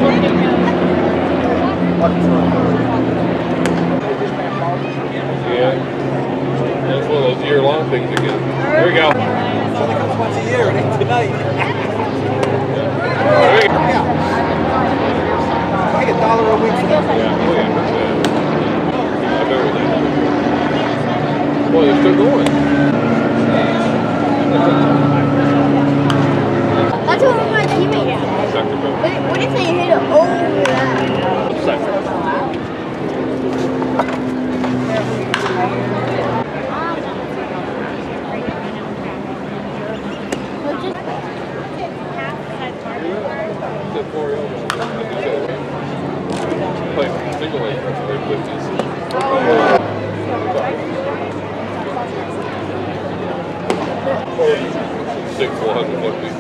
Yeah. That's one of those year-long things again. Here we go. It only comes once a year, it ain't tonight. Like $1 a week for that. Yeah, oh yeah, that's bad. I remember that. Well, they're still going. That's what one of my teammates said. What if they hit it over that? Play single leg for 50s. 6-150.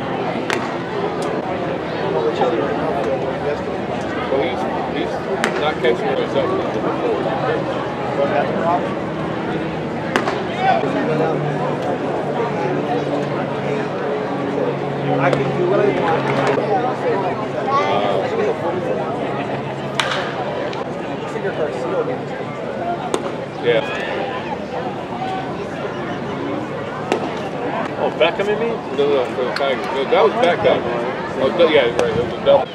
Well, he's not catching himself. I can do what I want. Yeah. Oh, Beckham, you mean? No, for the Tigers. No, that was Beckham. Oh, yeah, right. It was a double.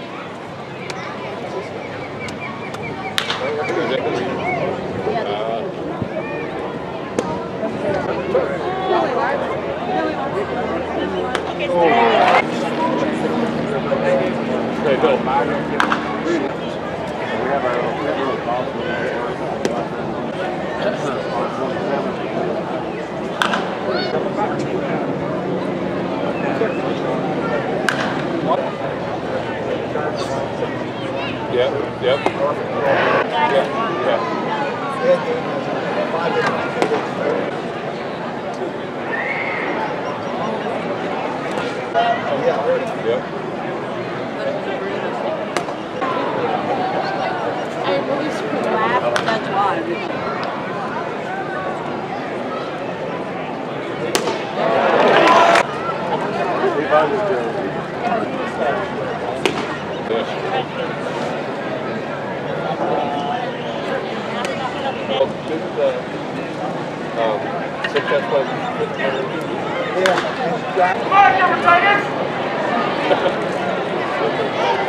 Hey, Bill. We have our little boss Yep. Yeah. Yep. I really super laugh, that's why. Yeah.